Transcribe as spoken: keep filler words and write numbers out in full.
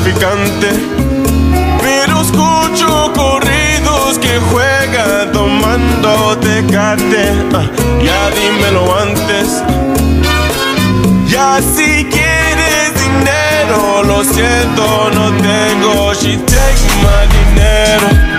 traficante, pero escucho corridos que juegan tomando Tecate. uh, Ya dímelo antes. Ya si quieres dinero, lo siento, no tengo. She takes my dinero.